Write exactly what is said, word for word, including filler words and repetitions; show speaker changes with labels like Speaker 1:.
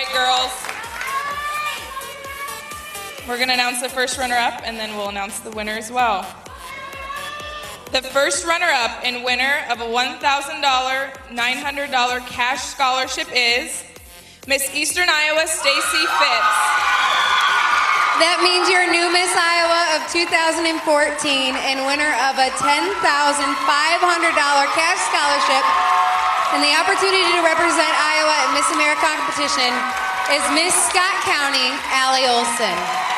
Speaker 1: right, girls. We're going to announce the first runner-up, and then we'll announce the winner as well. The first runner-up and winner of a one thousand dollars, nine hundred dollars cash scholarship is Miss Eastern Iowa Stacy Fitz.
Speaker 2: That means you're new Miss Iowa of two thousand fourteen and winner of a ten thousand five hundred dollars cash scholarship. And the opportunity to represent Iowa at Miss America competition is Miss Scott County, Allie Olson.